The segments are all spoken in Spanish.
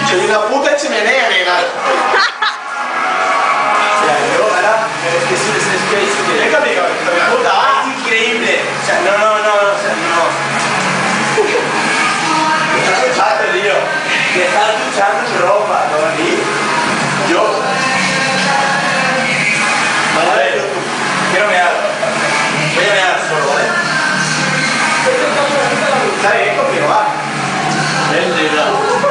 Soy una puta chimenea, nena. Ya, yo ahora, es que es complicado, puta, es increíble. O sea, no, o sea, no. Estás duchando, tío. Que estás duchando en ropa, ¿no? Y yo. A ver, quiero mear. Voy a mear solo, ¿vale? Está bien conmigo, va. Ven, tío.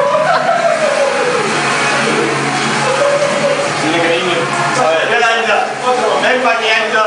Dile cariño. A ver, ven, Anja. Ven pa' aquí, Anja.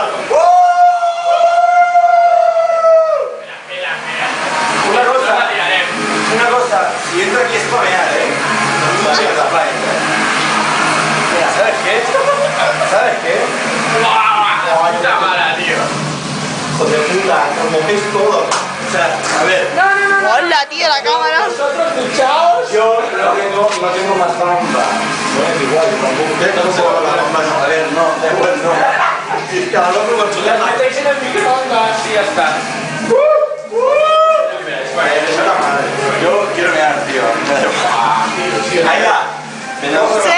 Una cosa, si entro aquí es para mear, ¿eh? No me la playa. Mira, ¿sabes qué? ¿Sabes qué? Puta mala, tío. Hijo de puta, como ves todo. O sea, a ver. No. Hola, tío, la cámara. Nosotros duchados. Yo no tengo más bamba. No es igual, tampoco tengo las bombas. A ver, no, da igual, no. Cada loco con su Las lema. metéis en el microondas y ya está. Yo quiero mear, tío. Ahí va. Se